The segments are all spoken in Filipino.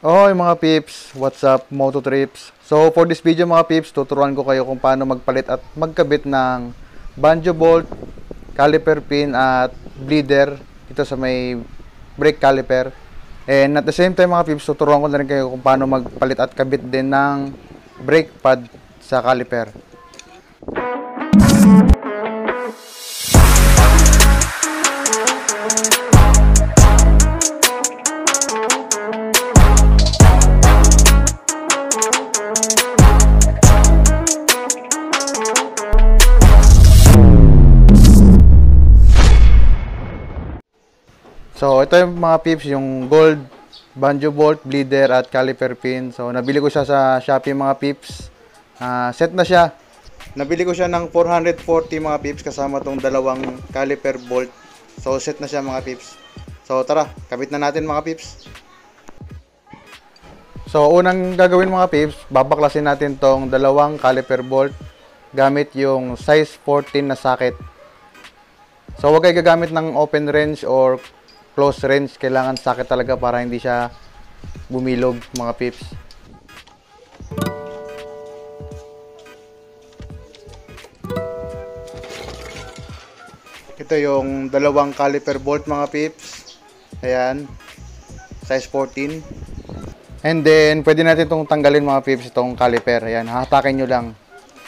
Oy mga pips, what's up Moto Trips? So for this video mga pips, tuturuan ko kayo kung paano magpalit at magkabit ng banjo bolt, caliper pin at bleeder dito sa may brake caliper. And at the same time mga pips, tuturuan ko na rin kayo kung paano magpalit at kabit din ng brake pad sa caliper. So, ito yung mga pips, yung gold, banjo bolt, bleeder, at caliper pin. So, nabili ko siya sa Shopee mga pips. Set na siya. Nabili ko siya ng 440 mga pips kasama tong dalawang caliper bolt. So, set na siya mga pips. So, tara, kabit na natin mga pips. So, unang gagawin mga pips, babaklasin natin tong dalawang caliper bolt gamit yung size 14 na socket. So, huwag kayo gagamit ng open range or close range, kailangan socket talaga para hindi siya bumilog mga pips. Ito yung dalawang caliper bolt mga pips. Ayan, size 14. And then pwede natin itong tanggalin mga pips, itong caliper. Ayan, hahatakin nyo lang.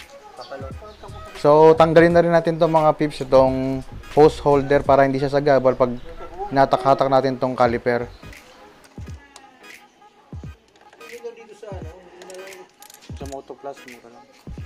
So tanggalin na rin natin itong mga pips, itong hose holder para hindi siya sagabal pag natak-hatak natin tong caliper. Dito sa Moto Plus mo ka lang.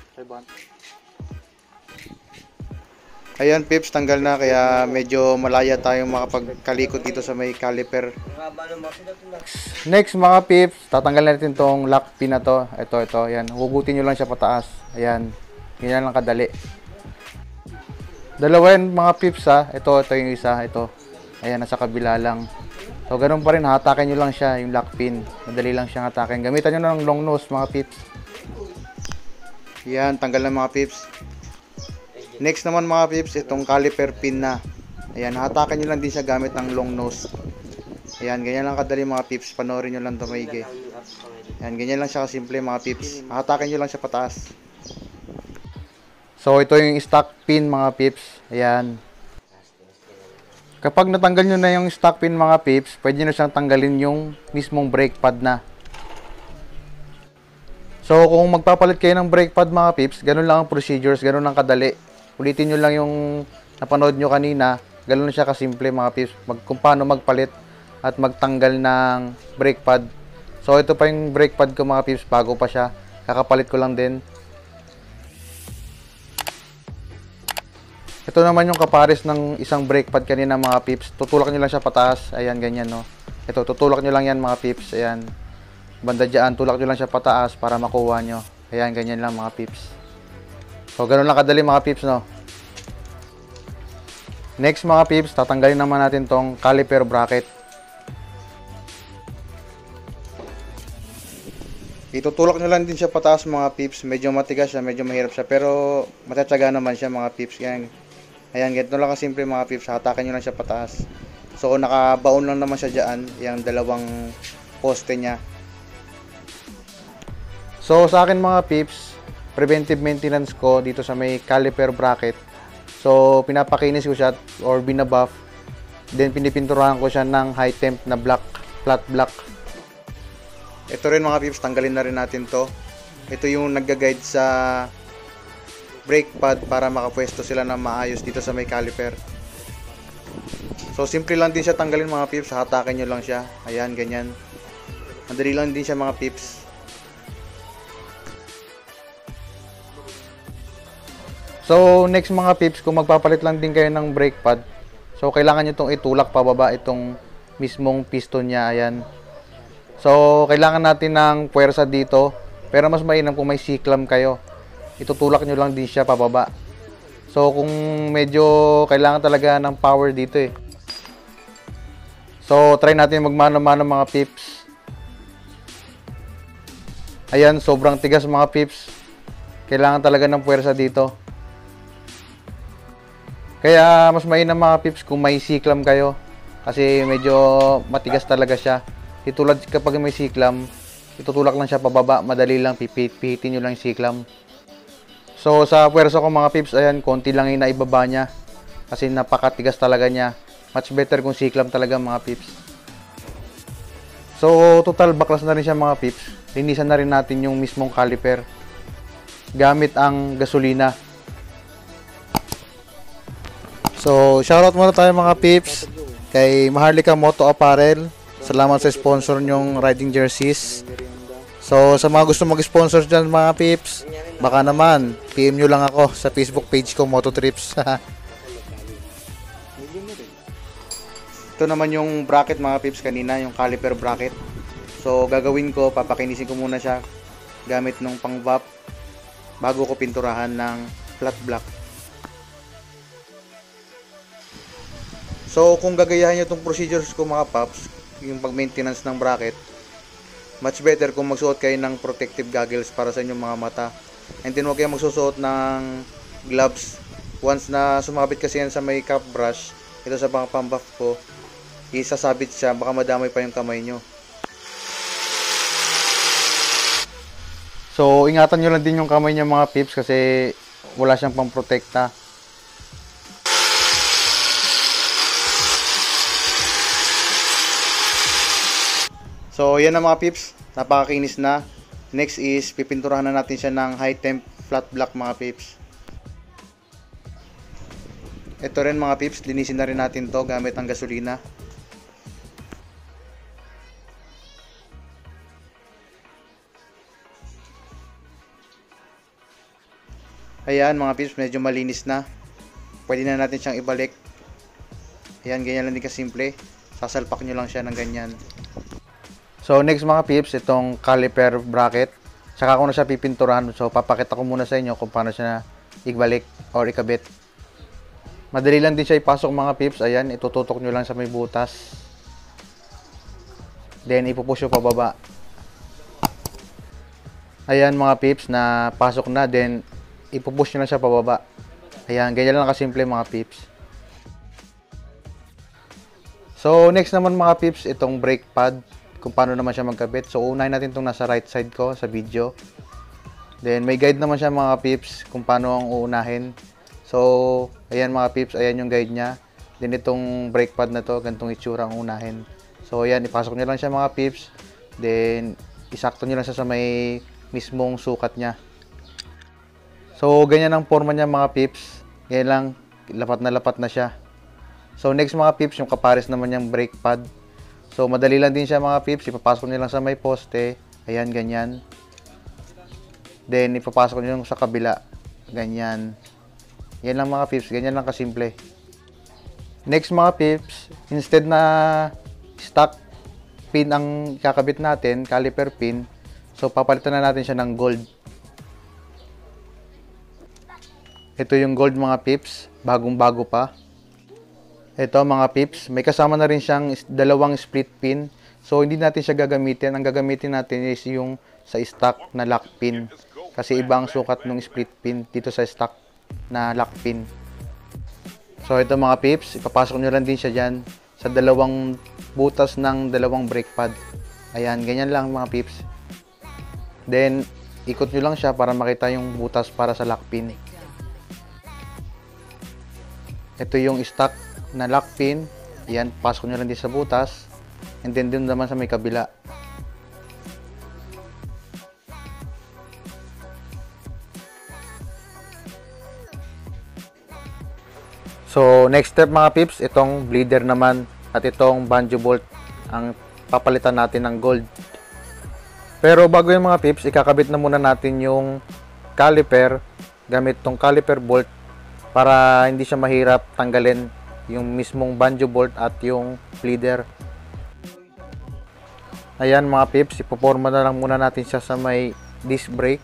Ayan pips, tanggal na kaya medyo malaya tayong makapagkalikot dito sa may caliper. Next mga pips, tatanggal natin tong lock pin na to. Ito, ayan. Hugutin nyo lang siya pataas. Ayan. Ganyan lang kadali. Dalawa yan mga pips ha. Ito yung isa. Ito. Ayan, nasa kabila lang. So, ganun pa rin. Hatakin nyo lang siya, yung lock pin. Madali lang siyang hatakin. Gamitan nyo na ng long nose, mga pips. Ayan, tanggal na mga pips. Next naman mga pips, itong caliper pin na. Ayan, hatakin nyo lang din siya gamit ng long nose. Ayan, ganyan lang kadali mga pips. Panoorin nyo lang ito maigi. Ayan, ganyan lang siya kasimple mga pips. Hatakin nyo lang siya pataas. So, ito yung stock pin mga pips. Ayan. Kapag natanggal nyo na yung stock pin mga pips, pwede nyo siyang tanggalin yung mismong brake pad na. So kung magpapalit kayo ng brake pad mga pips, ganun lang ang procedures, ganun lang kadali. Ulitin nyo lang yung napanood nyo kanina, ganun lang siya kasimple mga pips, kung paano magpalit at magtanggal ng brake pad. So ito pa yung brake pad ko mga pips, bago pa siya, kakapalit ko lang din. Ito naman yung kapares ng isang brake pad kanina mga pips. Tutulak nyo lang siya pataas. Ayan, ganyan no. Ito, tutulak nyo lang yan mga pips. Ayan. Banda dyan, tulak nyo lang siya pataas para makuha nyo. Ayan, ganyan lang mga pips. So, ganun lang kadali mga pips no. Next mga pips, tatanggalin naman natin tong caliper bracket. Itutulak nyo lang din siya pataas mga pips. Medyo matigas siya, medyo mahirap siya. Pero matatsaga naman siya mga pips. Yan. Ayan, ganito lang kasimple mga pips. Hatakan nyo lang siya pataas. So, nakabaon lang naman siya dyan. Yung dalawang poste niya. So, sa akin mga pips, preventive maintenance ko dito sa may caliper bracket. So, pinapakinis ko siya or binabuff. Then, pinipinturahan ko siya ng high temp na black, flat black. Ito rin mga pips, tanggalin na rin natin to. Ito yung nagga-guide sa brake pad para makapwesto sila na maayos dito sa may caliper. So simple lang din siya tanggalin mga pips, hatakin nyo lang siya. Ayan, ganyan. Madali lang din siya mga pips. So next mga pips, kung magpapalit lang din kayo ng brake pad, so kailangan nyo itong itulak pababa itong mismong piston nya. Ayan. So kailangan natin ng puwersa dito, pero mas mainam kung may C-clamp kayo. Itutulak nyo lang din siya pababa. So kung medyo kailangan talaga ng power dito eh. So try natin magmano-mano mga pips. Ayan, sobrang tigas mga pips. Kailangan talaga ng puwersa dito. Kaya mas mainam mga pips kung may C-clamp kayo. Kasi medyo matigas talaga siya. Itulad kapag may siklam, itutulak lang siya pababa, madali lang, pihitin nyo lang yung siklam. So sa puwersa ko mga pips, ayan, konti lang yung naibaba niya. Kasi napakatigas talaga niya. Much better kung siklam talaga mga pips. So total baklas na rin siya mga pips. Linisan na rin natin yung mismong caliper gamit ang gasolina. So shoutout muna tayo mga pips kay Maharlika Moto Apparel. Salamat sa sponsor nyong riding jerseys. So sa mga gusto mag-sponsor dyan mga pips, baka naman PM nyo lang ako sa Facebook page ko, Moto Trips. Ito naman yung bracket mga pips kanina, yung caliper bracket. So gagawin ko, papakinisin ko muna siya gamit nung pang VAP bago ko pinturahan ng flat black. So kung gagayahin nyo itong procedures ko mga paps, yung pag-maintenance ng bracket, much better kung magsuot kayo ng protective goggles para sa inyong mga mata. And then huwag kayo magsusuot ng gloves. Once na sumabit kasi yan sa may cap brush, ito sa pang-buff ko, isasabit siya, baka madamay pa yung kamay nyo. So ingatan nyo lang din yung kamay nyo mga pips kasi wala siyang pang-protekta. So yan na mga pips, napakakinis na. Next is pipinturahan na natin siya ng high temp flat black mga pips. Ito rin mga pips, linisin na rin natin to gamit ang gasolina. Ayan mga pips, medyo malinis na. Pwede na natin siyang ibalik. Ayan, ganyan lang din kasimple. Sasalpak nyo lang siya ng ganyan. So next mga pips, itong caliper bracket. Saka ko na siya pipinturahan. So papakita ko muna sa inyo kung paano siya ibalik or ikabit. Madali lang din siya ipasok mga pips. Ayan, itututok nyo lang sa may butas. Then ipupush nyo pababa. Ayan mga pips, na pasok na. Then ipupush nyo lang siya pababa. Ayan, ganyan lang kasimple mga pips. So next naman mga pips, itong brake pad, kung paano naman siya magkabit. So unahin natin itong nasa right side ko sa video. Then may guide naman siya mga pips kung paano ang uunahin. So ayan mga pips, ayan yung guide niya. Then itong brake pad na to, ganitong itsura ang unahin. So ayan, ipasok nyo lang siya mga pips. Then isakto nyo lang siya sa may mismong sukat niya. So ganyan ang forma niya mga pips. Ganyan lang, lapat na siya. So next mga pips, yung kapares naman yung brake pad. So madali lang din siya mga pips, ipapasok nyo lang sa may poste. Ayan, ganyan. Then ipapasok nyo sa kabila. Ganyan. Yan lang mga pips, ganyan lang kasimple. Next mga pips, instead na stock pin ang kakabit natin, caliper pin, so papalitan na natin siya ng gold. Ito yung gold mga pips, bagong bago pa. Ito mga pips, may kasama na rin siyang dalawang split pin. So hindi natin siya gagamitin. Ang gagamitin natin is yung sa stock na lock pin. Kasi ibang sukat ng split pin dito sa stock na lock pin. So ito mga pips, ipapasok nyo lang din siya dyan sa dalawang butas ng dalawang brake pad. Ayan, ganyan lang mga pips. Then ikot nyo lang siya para makita yung butas para sa lock pin. Ito yung stock na lock pin. Yan, pasok nyo lang din sa butas. And then dun naman sa may kabila. So next step mga pips, itong bleeder naman at itong banjo bolt ang papalitan natin ng gold. Pero bago yung mga pips, ikakabit na muna natin yung caliper gamit tong caliper bolt para hindi siya mahirap tanggalin yung mismong banjo bolt at yung bleeder. Ayan mga pips, ipoporma na lang muna natin siya sa may disc brake.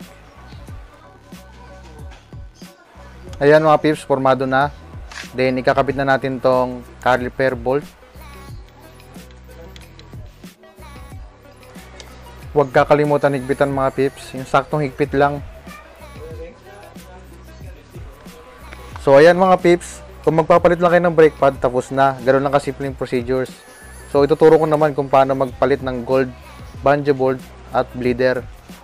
Ayan mga pips, formado na. Then ikakabit na natin tong caliper bolt. Huwag kakalimutan higpitan mga pips, yung saktong higpit lang. So ayan mga pips, kung magpapalit lang kayo ng brake pad, tapos na. Ganoon lang kasimpleng procedures. So ituturo ko naman kung paano magpalit ng gold bungee bolt at bleeder.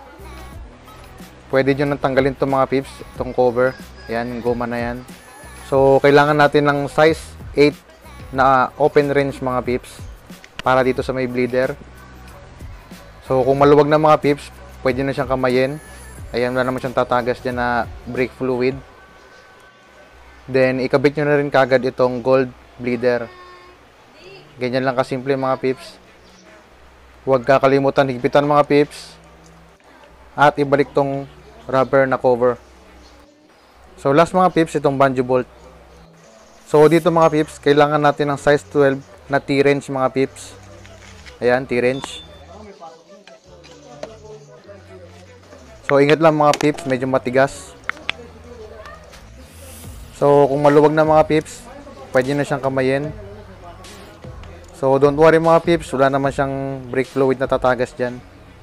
Pwede nyo nang tanggalin itong mga pips, itong cover. Ayan, yung goma na yan. So kailangan natin ng size 8 na open range mga pips para dito sa may bleeder. So kung maluwag na mga pips, pwede na siyang kamayin. Ayan, wala naman siyang tatagas dyan na brake fluid. Then ikabit nyo na rin kagad itong gold bleeder. Ganyan lang kasimple mga pips. Huwag kakalimutan higpitan mga pips. At ibalik tong rubber na cover. So last mga pips, itong bungee bolt. So dito mga pips, kailangan natin ng size 12 na T-wrench mga pips. Ayan, T-wrench. So ingat lang mga pips, medyo matigas. So kung maluwag na mga pips, pwede na siyang kamayin. So don't worry mga pips, wala naman siyang brake fluid na tatagas dyan.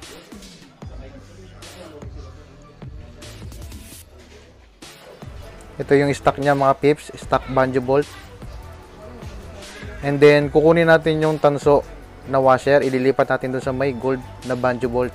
Ito yung stock niya mga pips, stock bungee bolt. And then kukunin natin yung tanso na washer, ililipat natin doon sa may gold na bungee bolt.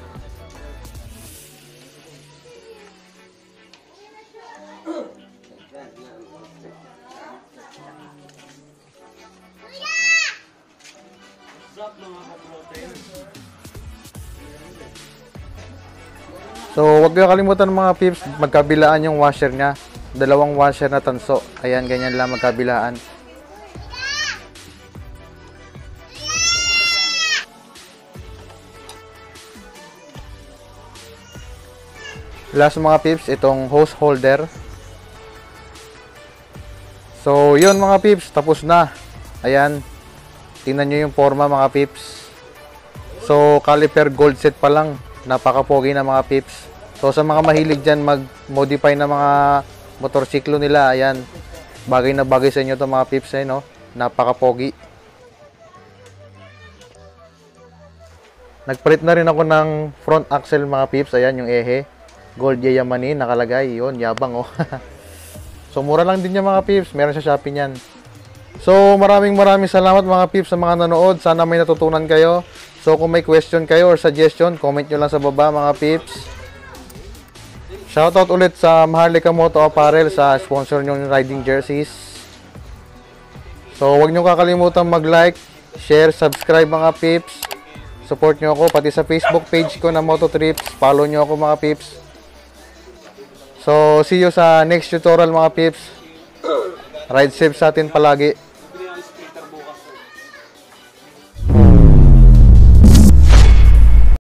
So huwag kayo kalimutan mga pips, magkabilaan yung washer niya. Dalawang washer na tanso. Ayan, ganyan lang magkabilaan. Last mga pips, itong hose holder. So yun mga pips, tapos na. Ayan, tingnan nyo yung forma mga pips. So caliper gold set pa lang. Napaka-pogi na mga pips. So sa mga mahilig dyan mag-modify na mga motorsiklo nila, ayan, bagay na bagay sa inyo to mga pips, eh, no? Napaka-pogi. Nagpalit na rin ako ng front axle mga pips. Ayan yung ehe, gold Yamani nakalagay, yun, yabang oh. So mura lang din yan mga pips, meron sa Shopee niyan. So maraming salamat mga pips sa mga nanood. Sana may natutunan kayo. So kung may question kayo or suggestion, comment nyo lang sa baba mga pips. Shoutout ulit sa Maharlika Moto Apparel sa sponsor nyo ng riding jerseys. So huwag nyo kakalimutan mag-like, share, subscribe mga pips. Support nyo ako pati sa Facebook page ko na Moto Trips. Follow nyo ako mga pips. So see you sa next tutorial mga pips. Ride safe sa atin palagi.